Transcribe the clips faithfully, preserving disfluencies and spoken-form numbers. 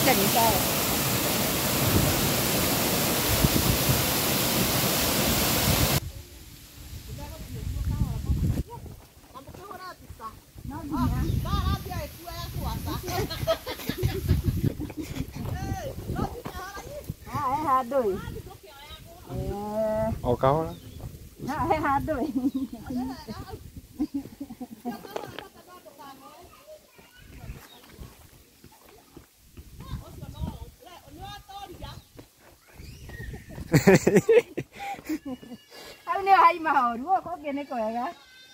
picha ni sawa. Doi. O kahora. Ha he ha doi. Au ne hai mahoru ko gene kwega.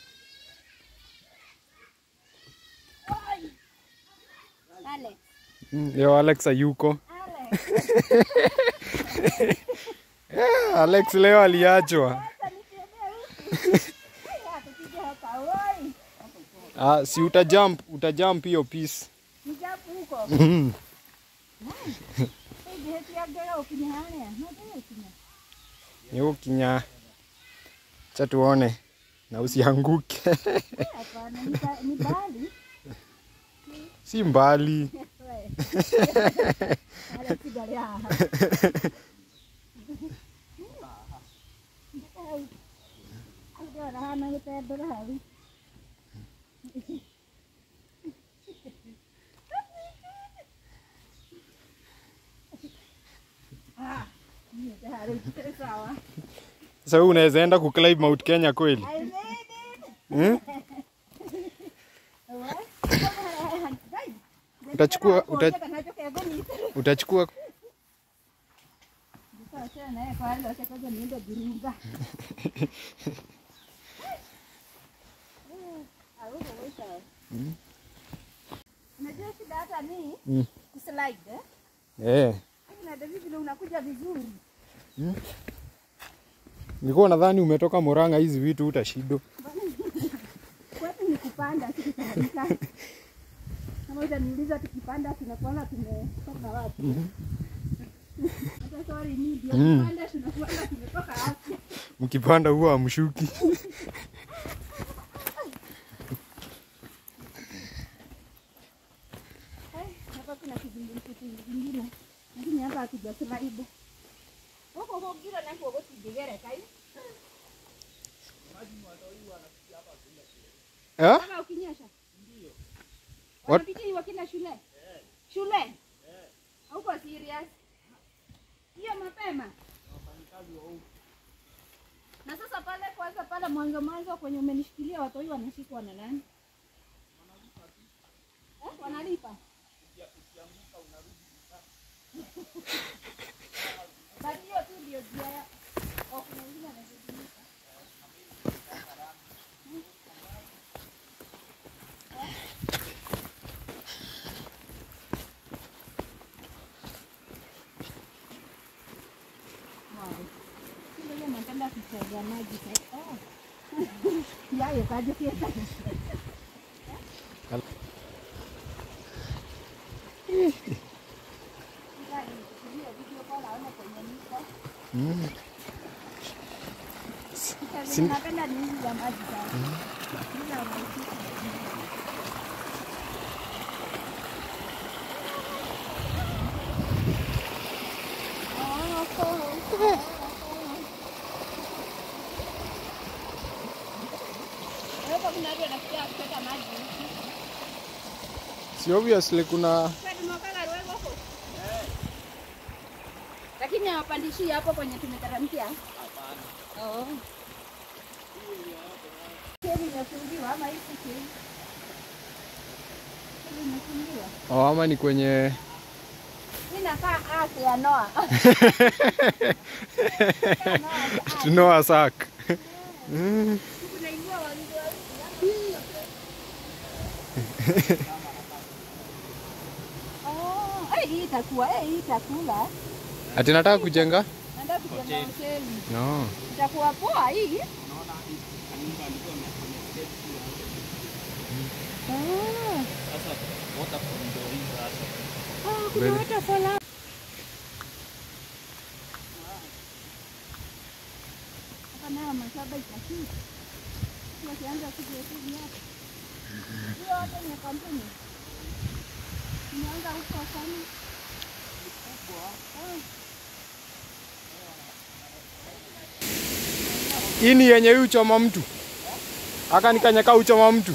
Alex. Yo Alex ayuko. Yeah, Alex leo aliachwa. Ah, si uta jump, uta jump hiyo piece. Ni jump huko. Mhm. Eh, je tia gero kinyane. No te kinya. Yo kinya. Cha tuone na usianguke. Hapana, ni mbali. Si mbali. Ala kidalia. Ada hana kita berhari. Ah, ni tayari sawa. Sasa unaweza enda kuclimb Mount Kenya kweli? Hmm? Utachukua uta, utachukua Unajua shida hata ni Mm. kuslide eh? Eh. Na David vile unakuja vizuri. Mm. Nilikuwa nadhani umetoka Murang'a hizi vitu utashido. Kwetu ni kupanda tukitaharika. Kama utaniuliza tukipanda tunakuwa tumetoka wapi? Mhm. Hata sorry ni ndio Mm. kupanda tunakuwa tumetoka wapi? Mkipanda huwa amshuki. Hapa kuna kizungumkuti kingine. Lakini hapa akija slide. Huko huko gira na huko kujigere kai. Eh? Kama ukinyesha. Ndio. What? Wanapitia wakina shule. Eh. Shule? Eh. Hauko serious? Hiyo mapema. Wafanyikazi wa huko. Na sasa pale kwanza pale mwanzo mwanzo kwenye umenishikilia watu hiyo wanashikwa na nani? Wanalipa tu. Eh, wanalipa. Ukianguka unarudi nyumbani. Basi hiyo tu ndio njia. Au kuna wengine wanazungumza. Napenda kucheza maji sasa. Oh. Yaye kaje kiasi. Mm. Napenda nini za maji sana. Si obviously kuna lakini hawapandishi hapo kwenye tumeteremkia. Hapana. Oh. Hii inafungiwa ama hii si? Hii inafungiwa. Oh, ama ni kwenye Inakaa ake ya Noah. Noah Ark. Mm. Oh, eh hii itakuwa eh hii itakula. Ati nataka kujenga? Nataka kujenga hoteli. No. Itakuwa poa hii. Naona nyumba alikuwa amefanya step Ah. sasa waterfall ndio hii sasa. Ah, kuna waterfall hapa. Hapa nayo mashamba itakii. Sio kianza kuja hivi hapa. Hiyo hata ni kampuni. Nianza huko sana. Hii ni yenye hii uchoma mtu. Aka nikanyaka uchoma mtu.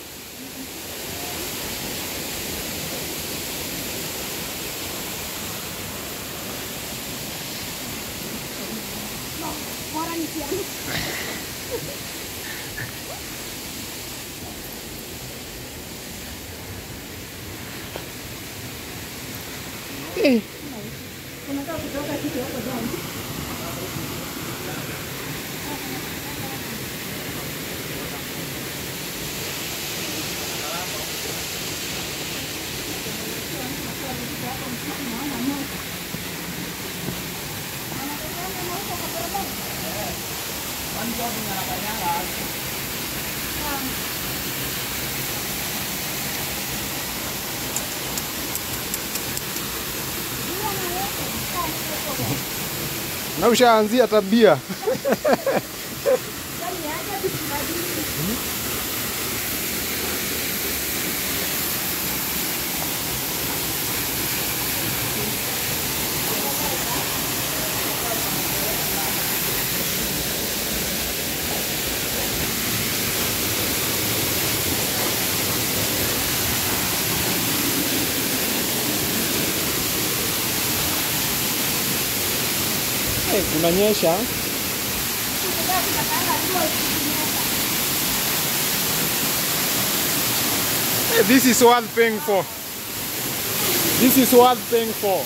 Bora nisiani. Eh. Unataka kutoka kitu hapo ndani. Na ushaanzia tabia. Eh, kunanyesha. Hey, this is worth paying for. This is worth paying for.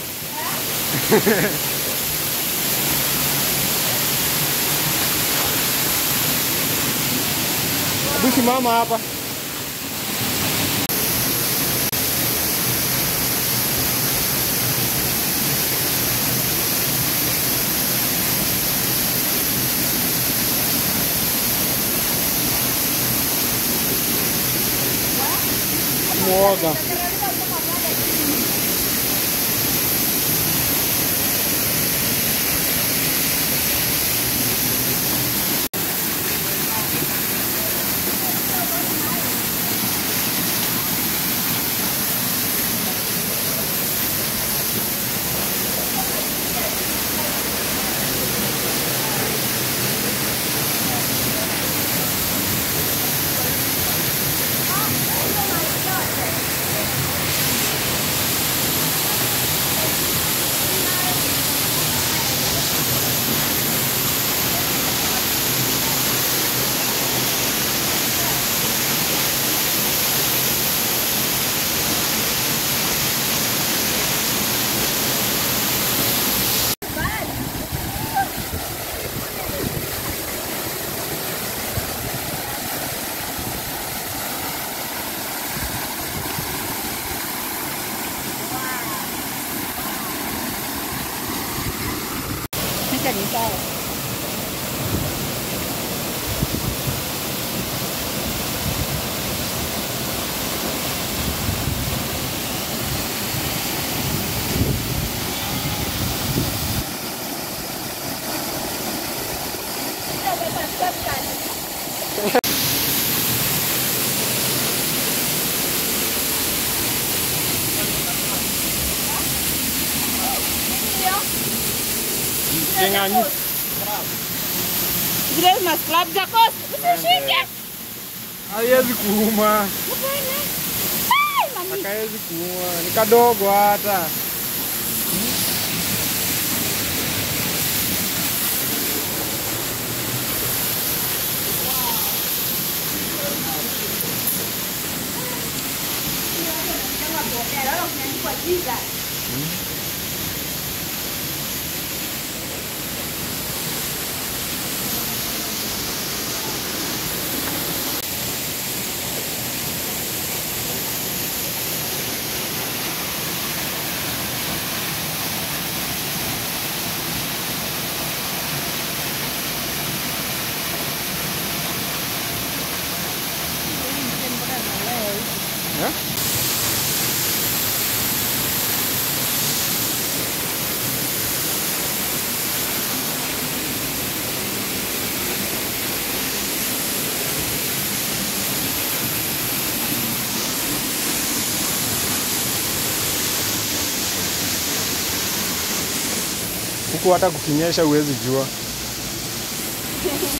Hebu simama hapa. Mwoga. Ni sawa. Kenganyi. Zile mas club za kost. Usishike. Haiwezi kuuma. Mbona? Ai, mami. Haiwezi kuuma. Ni kadogo hata. Yeah? Huku hata kukinyesha huwezi jua.